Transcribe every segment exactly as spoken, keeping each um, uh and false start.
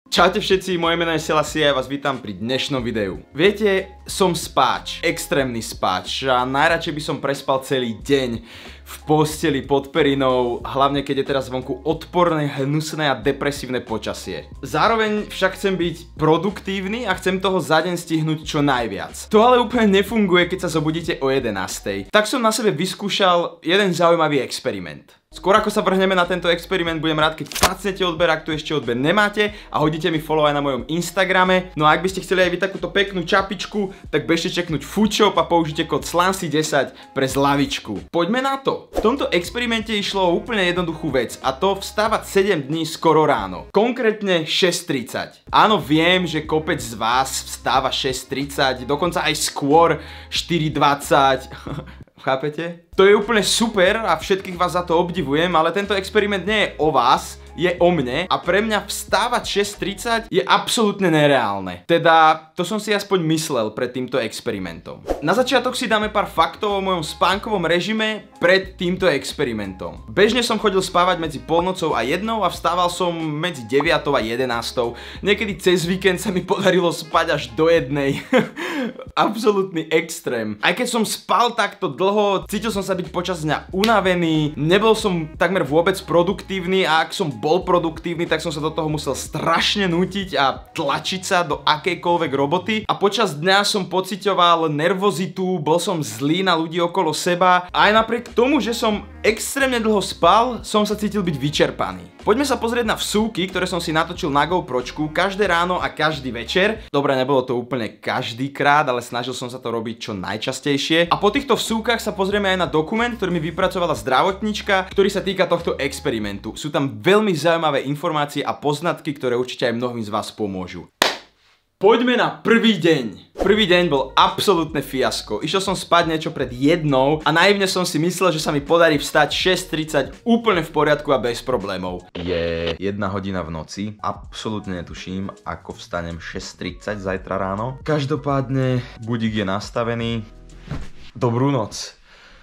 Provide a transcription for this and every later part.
Čaute všetci, moje meno je Selassie a ja vás vítam pri dnešnom videu. Viete, som spáč, extrémny spáč a najradšej by som prespal celý deň v posteli pod perinou, hlavne keď je teraz vonku odporné, hnusné a depresívne počasie. Zároveň však chcem byť produktívny a chcem toho za deň stihnúť čo najviac. To ale úplne nefunguje, keď sa zobudíte o jedenástej. Tak som na sebe vyskúšal jeden zaujímavý experiment. Skôr ako sa vrhneme na tento experiment, budem rád, keď pacnete odber, ak tu ešte odber nemáte, a hodíte mi follow aj na mojom Instagrame. No a ak by ste chceli aj vy takúto peknú čapičku, tak bežte čeknúť Foodshop a použite kód Slancy desať pre zľavičku. Poďme na to. V tomto experimente išlo o úplne jednoduchú vec, a to vstávať sedem dní skoro ráno. Konkrétne šesť tridsať. Áno, viem, že kopec z vás vstáva šesť tridsať, dokonca aj skôr štyri dvadsať. Chápete? To je úplne super a všetkých vás za to obdivujem, ale tento experiment nie je o vás, je o mne a pre mňa vstávať šesť tridsať je absolútne nereálne. Teda, to som si aspoň myslel pred týmto experimentom. Na začiatok si dáme pár faktov o mojom spánkovom režime pred týmto experimentom. Bežne som chodil spávať medzi polnocou a jednou a vstával som medzi deviatou a jedenástou. Niekedy cez víkend sa mi podarilo spať až do jednej. Absolútny extrém. Aj keď som spal takto dlho, cítil som sa byť počas dňa unavený, nebol som takmer vôbec produktívny a ak som bol produktívny, tak som sa do toho musel strašne nútiť a tlačiť sa do akejkoľvek roboty a počas dňa som pociťoval nervozitu, bol som zlý na ľudí okolo seba a aj napriek tomu, že som extrémne dlho spal, som sa cítil byť vyčerpaný. Poďme sa pozrieť na vsúky, ktoré som si natočil na GoPročku každé ráno a každý večer. Dobre, nebolo to úplne každý krát, ale snažil som sa to robiť čo najčastejšie. A po týchto vsúkach sa pozrieme aj na dokument, ktorý mi vypracovala zdravotníčka, ktorý sa týka tohto experimentu. Sú tam veľmi zaujímavé informácie a poznatky, ktoré určite aj mnohým z vás pomôžu. Poďme na prvý deň. Prvý deň bol absolútne fiasko. Išiel som spať niečo pred jednou a naivne som si myslel, že sa mi podarí vstať šesť tridsať úplne v poriadku a bez problémov. Je jedna hodina v noci. Absolútne netuším, ako vstanem šesť tridsať zajtra ráno. Každopádne budík je nastavený. Dobrú noc.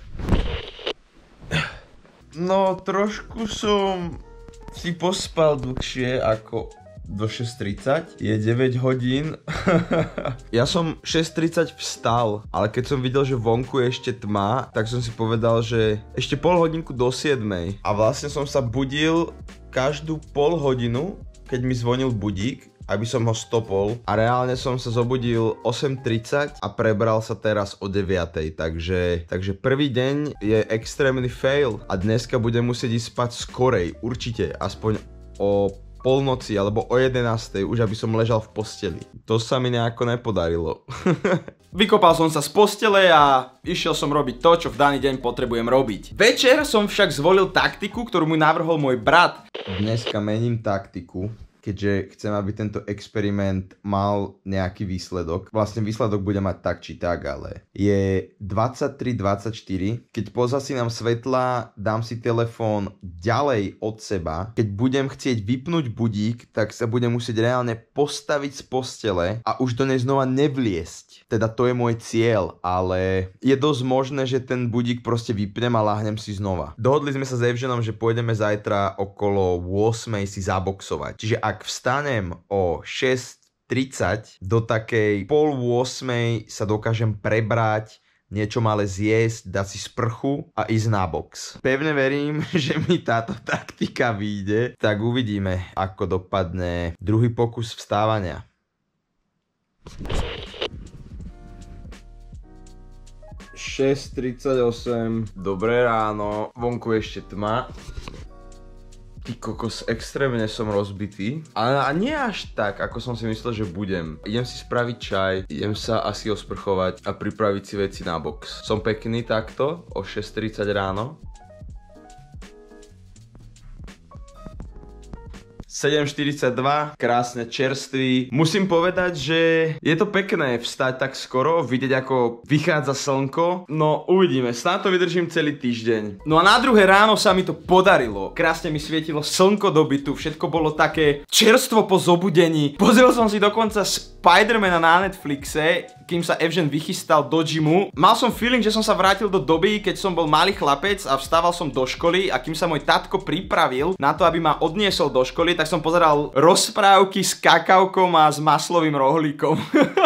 No, trošku som si pospal dlhšie ako do šesť tridsať, je deväť hodín. Ja som šesť tridsať vstal, ale keď som videl, že vonku je ešte tma, tak som si povedal, že ešte pol hodinku do siedmej. A vlastne som sa budil každú pol hodinu, keď mi zvonil budík, aby som ho stopol, a reálne som sa zobudil osem tridsať a prebral sa teraz o deviatej, takže, takže prvý deň je extrémny fail a dneska budem musieť ísť spať skorej, určite, aspoň o polnoci alebo o jedenástej, už aby som ležal v posteli. To sa mi nejako nepodarilo. Vykopal som sa z postele a išiel som robiť to, čo v daný deň potrebujem robiť. Večer som však zvolil taktiku, ktorú mi navrhol môj brat. Dneska mením taktiku, keďže chcem, aby tento experiment mal nejaký výsledok. Vlastne výsledok bude mať tak či tak, ale je dvadsaťtri dvadsaťštyri. Keď pozasínam svetla, dám si telefón ďalej od seba. Keď budem chcieť vypnúť budík, tak sa budem musieť reálne postaviť z postele a už do nej znova nevliesť. Teda to je môj cieľ, ale je dosť možné, že ten budík proste vypnem a láhnem si znova. Dohodli sme sa s Evženom, že pôjdeme zajtra okolo ôsmej si zaboxovať. Čiže ak vstanem o šesť tridsať, do takej pol ôsmej sa dokážem prebrať, niečo malé zjesť, dať si sprchu a ísť na box. Pevne verím, že mi táto taktika vyjde, tak uvidíme, ako dopadne druhý pokus vstávania. šesť tridsaťosem, dobré ráno, vonku ešte tma. Ty kokos, extrémne som rozbitý. Ale a nie až tak, ako som si myslel, že budem. Idem si spraviť čaj, idem sa asi osprchovať a pripraviť si veci na box. Som pekný takto, o šesť tridsať ráno. sedem štyridsaťdva, krásne čerstvý. Musím povedať, že je to pekné vstať tak skoro, vidieť ako vychádza slnko. No uvidíme, snáď to vydržím celý týždeň. No a na druhé ráno sa mi to podarilo. Krásne mi svietilo slnko do bytu, všetko bolo také čerstvo po zobudení. Pozrel som si dokonca Spidermana na Netflixe, kým sa Evžen vychystal do gymu. Mal som feeling, že som sa vrátil do doby, keď som bol malý chlapec a vstával som do školy a kým sa môj tatko pripravil na to, aby ma odniesol do školy, tak som pozeral rozprávky s kakaukom a s maslovým rohlíkom.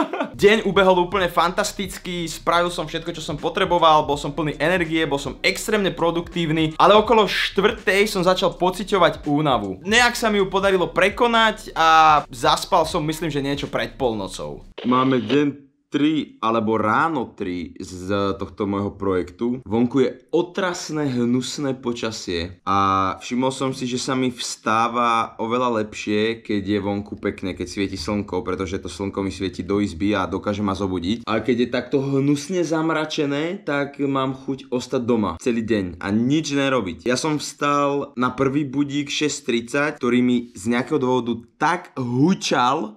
Deň ubehol úplne fantasticky, spravil som všetko, čo som potreboval, bol som plný energie, bol som extrémne produktívny, ale okolo štvrtej som začal pociťovať únavu. Nejak sa mi ju podarilo prekonať a zaspal som, myslím, že niečo pred polnocou. Máme deň tri alebo ráno tri z tohto môjho projektu. Vonku je otrasné, hnusné počasie a všimol som si, že sa mi vstáva oveľa lepšie, keď je vonku pekne, keď svieti slnko, pretože to slnko mi svieti do izby a dokáže ma zobudiť. Ale keď je takto hnusne zamračené, tak mám chuť ostať doma celý deň a nič nerobiť. Ja som vstal na prvý budík šesť tridsať, ktorý mi z nejakého dôvodu tak hučal,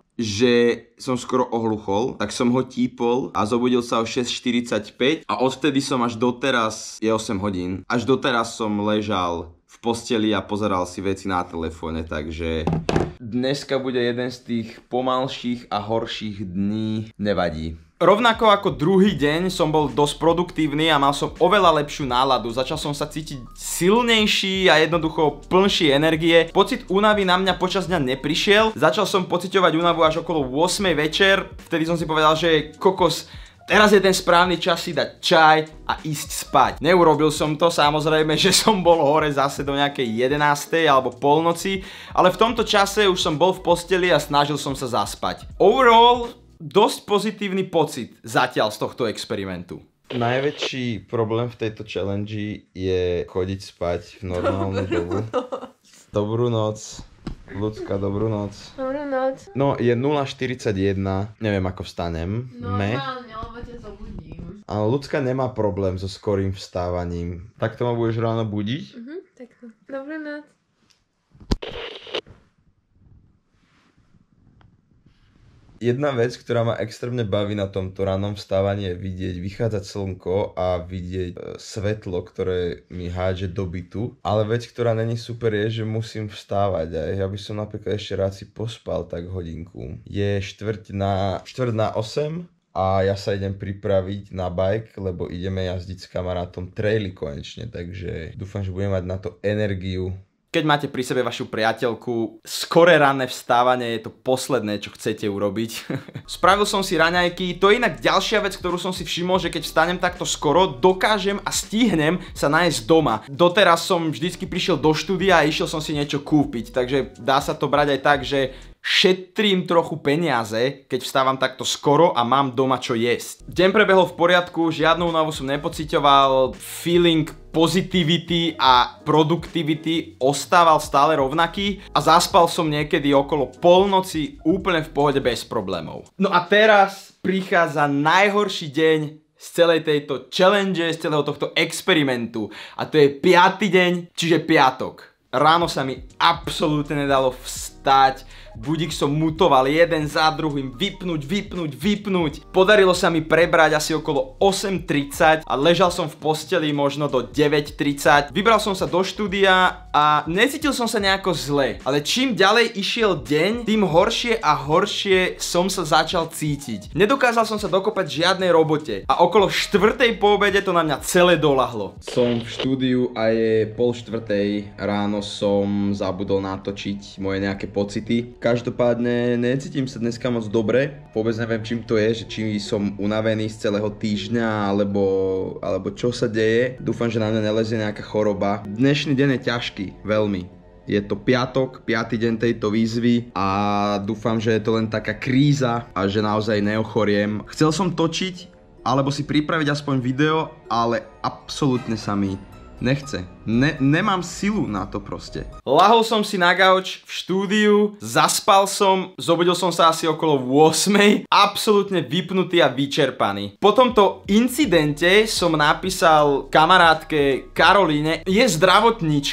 že som skoro ohluchol, tak som ho típol a zobudil sa o šesť štyridsaťpäť a odvtedy som až doteraz, je osem hodín, až doteraz som ležal v posteli a pozeral si veci na telefóne, takže dneska bude jeden z tých pomalších a horších dní, nevadí. Rovnako ako druhý deň som bol dosť produktívny a mal som oveľa lepšiu náladu. Začal som sa cítiť silnejší a jednoducho plnší energie. Pocit únavy na mňa počas dňa neprišiel. Začal som pociťovať únavu až okolo ôsmej večer. Vtedy som si povedal, že kokos, teraz je ten správny čas si dať čaj a ísť spať. Neurobil som to, samozrejme, že som bol hore zase do nejakej jedenástej alebo polnoci, ale v tomto čase už som bol v posteli a snažil som sa zaspať. Overall, dosť pozitívny pocit zatiaľ z tohto experimentu. Najväčší problém v tejto challenge je chodiť spať v normálnu dobu. Dobrú noc. Ľudská, dobrú noc. Dobrú noc. No, je nula štyridsaťjeden, neviem ako vstanem. Normálne, lebo ťa zobudím. Ale Ľudská nemá problém so skorým vstávaním. Tak to ma budeš ráno budiť? Mhm, takto. Dobrú noc. Jedna vec, ktorá ma extrémne baví na tomto rannom vstávaní, je vidieť vychádzať slnko a vidieť e, svetlo, ktoré mi hádže do bytu. Ale vec, ktorá není super, je, že musím vstávať. A ja by som napríklad ešte rád si pospal tak hodinku. Je štvrť na, štvrť na osem a ja sa idem pripraviť na bike, lebo ideme jazdiť s kamarátom traily konečne. Takže dúfam, že budem mať na to energiu. Keď máte pri sebe vašu priateľku, skoré ranné vstávanie je to posledné, čo chcete urobiť. Spravil som si raňajky, to je inak ďalšia vec, ktorú som si všimol, že keď vstanem takto skoro, dokážem a stihnem sa nájsť doma. Doteraz som vždycky prišiel do štúdia a išiel som si niečo kúpiť, takže dá sa to brať aj tak, že šetrím trochu peniaze, keď vstávam takto skoro a mám doma čo jesť. Deň prebehol v poriadku, žiadnu únavu som nepociťoval, feeling positivity a produktivity ostával stále rovnaký a zaspal som niekedy okolo polnoci úplne v pohode bez problémov. No a teraz prichádza najhorší deň z celej tejto challenge, z celého tohto experimentu a to je piaty deň, čiže piatok. Ráno sa mi absolútne nedalo vstať, budík som mutoval jeden za druhým, vypnúť, vypnúť, vypnúť. Podarilo sa mi prebrať asi okolo osem tridsať a ležal som v posteli možno do deväť tridsať. Vybral som sa do štúdia a necítil som sa nejako zle, ale čím ďalej išiel deň, tým horšie a horšie som sa začal cítiť. Nedokázal som sa dokopať žiadnej robote a okolo štvrtej po obede to na mňa celé dolahlo. Som v štúdiu a je pol štvrtej ráno, som zabudol natočiť moje nejaké pocity. Každopádne necítim sa dneska moc dobre, vôbec neviem čím to je, že či som unavený z celého týždňa alebo, alebo čo sa deje. Dúfam, že na mňa nelezie nejaká choroba. Dnešný deň je ťažký, veľmi. Je to piatok, piaty deň tejto výzvy a dúfam, že je to len taká kríza a že naozaj neochoriem. Chcel som točiť alebo si pripraviť aspoň video, ale absolútne sa mi nechce. Ne, nemám silu na to proste. Lahol som si na gauč v štúdiu, zaspal som, zobudil som sa asi okolo ôsmej, absolútne vypnutý a vyčerpaný. Po tomto incidente som napísal kamarátke Karolíne, je zdravotníčka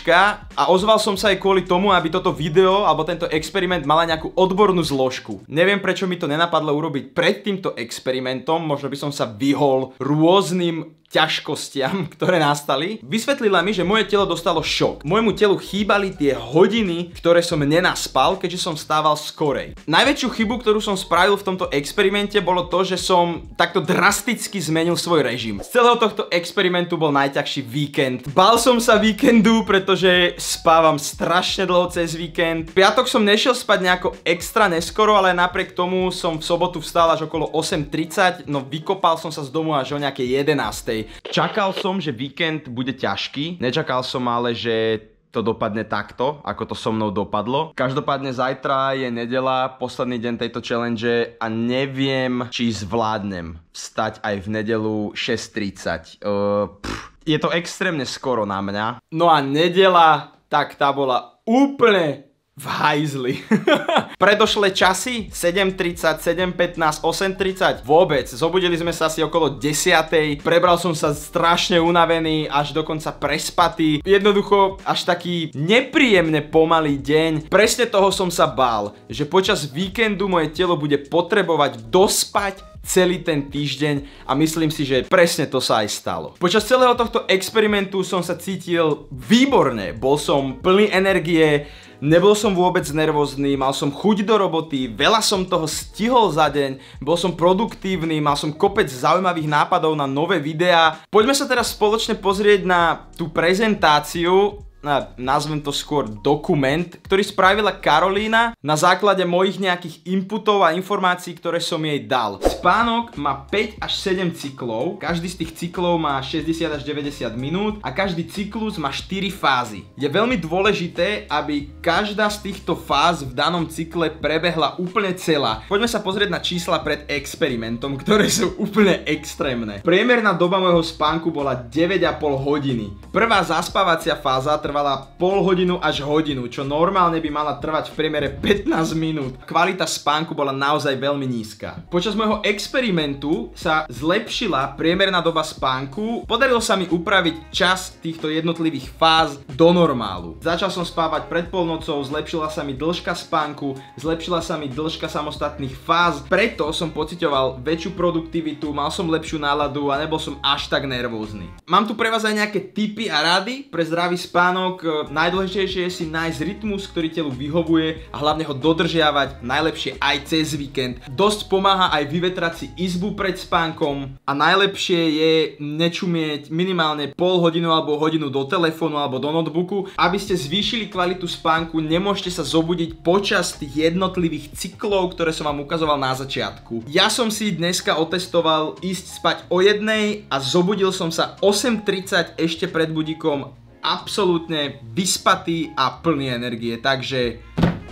A ozval som sa aj kvôli tomu, aby toto video alebo tento experiment mala nejakú odbornú zložku. Neviem, prečo mi to nenapadlo urobiť pred týmto experimentom, možno by som sa vyhol rôznym ťažkostiam, ktoré nastali. Vysvetlila mi, že moje telo dostalo šok. Môjmu telu chýbali tie hodiny, ktoré som nenaspal, keďže som stával skorej. Najväčšiu chybu, ktorú som spravil v tomto experimente, bolo to, že som takto drasticky zmenil svoj režim. Z celého tohto experimentu bol najťažší víkend. Bál som sa víkendu, pretože spávam strašne dlho cez víkend. V piatok som nešiel spať nejako extra neskoro, ale napriek tomu som v sobotu vstal až okolo osem tridsať, no vykopal som sa z domu až o nejakej jedenástej. Čakal som, že víkend bude ťažký, nečakal som ale, že to dopadne takto, ako to so mnou dopadlo. Každopádne zajtra je nedeľa, posledný deň tejto challenge a neviem, či zvládnem vstať aj v nedelu šesť tridsať. Uh, je to extrémne skoro na mňa. No a nedeľa, tak tá bola úplne v hajzli. Predošlé časy sedem tridsať, sedem pätnásť, osem tridsať vôbec. Zobudili sme sa asi okolo desiatej. Prebral som sa strašne unavený, až dokonca prespatý. Jednoducho až taký nepríjemne pomalý deň. Presne toho som sa bál, že počas víkendu moje telo bude potrebovať dospať celý ten týždeň a myslím si, že presne to sa aj stalo. Počas celého tohto experimentu som sa cítil výborne. Bol som plný energie, nebol som vôbec nervózny, mal som chuť do roboty, veľa som toho stihol za deň, bol som produktívny, mal som kopec zaujímavých nápadov na nové videá. Poďme sa teraz spoločne pozrieť na tú prezentáciu, na, nazvem to skôr dokument, ktorý spravila Karolína na základe mojich nejakých inputov a informácií, ktoré som jej dal. Spánok má päť až sedem cyklov, každý z tých cyklov má šesťdesiat až deväťdesiat minút a každý cyklus má štyri fázy. Je veľmi dôležité, aby každá z týchto fáz v danom cykle prebehla úplne celá. Poďme sa pozrieť na čísla pred experimentom, ktoré sú úplne extrémne. Priemerná doba môjho spánku bola deväť a pol hodiny. Prvá zaspávacia fáza trvala pol hodinu až hodinu, čo normálne by mala trvať v priemere pätnásť minút. Kvalita spánku bola naozaj veľmi nízka. Počas môjho experimentu sa zlepšila priemerná doba spánku, podarilo sa mi upraviť čas týchto jednotlivých fáz do normálu. Začal som spávať pred polnocou, zlepšila sa mi dĺžka spánku, zlepšila sa mi dĺžka samostatných fáz, preto som pociťoval väčšiu produktivitu, mal som lepšiu náladu a nebol som až tak nervózny. Mám tu pre vás aj nejaké tipy a rady pre zdravý spánok. Najdôležitejšie je si nájsť rytmus, ktorý telu vyhovuje a hlavne ho dodržiavať, najlepšie aj cez víkend. Dosť pomáha aj vyvetrať si izbu pred spánkom a najlepšie je nečumieť minimálne pol hodinu alebo hodinu do telefónu alebo do notebooku. Aby ste zvýšili kvalitu spánku, nemôžete sa zobudiť počas tých jednotlivých cyklov, ktoré som vám ukazoval na začiatku. Ja som si dneska otestoval ísť spať o jednej a zobudil som sa osem tridsať ešte pred budíkom, absolútne vyspatý a plný energie, takže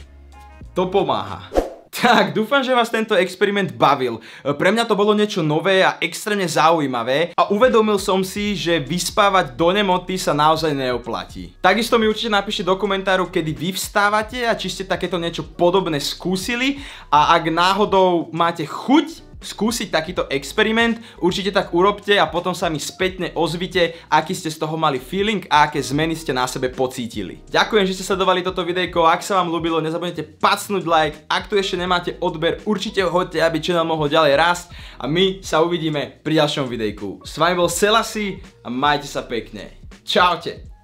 to pomáha. Tak, dúfam, že vás tento experiment bavil. Pre mňa to bolo niečo nové a extrémne zaujímavé a uvedomil som si, že vyspávať do nemoty sa naozaj neoplatí. Takisto mi určite napíšte do komentáru, kedy vy vstávate a či ste takéto niečo podobné skúsili a ak náhodou máte chuť skúsiť takýto experiment, určite tak urobte a potom sa mi spätne ozvite, aký ste z toho mali feeling a aké zmeny ste na sebe pocítili. Ďakujem, že ste sledovali toto videjko, ak sa vám ľúbilo, nezabudnite pacnúť like, ak tu ešte nemáte odber, určite ho hoďte, aby channel mohol ďalej rásť a my sa uvidíme pri ďalšom videjku. S vami bol Selassie a majte sa pekne. Čaute.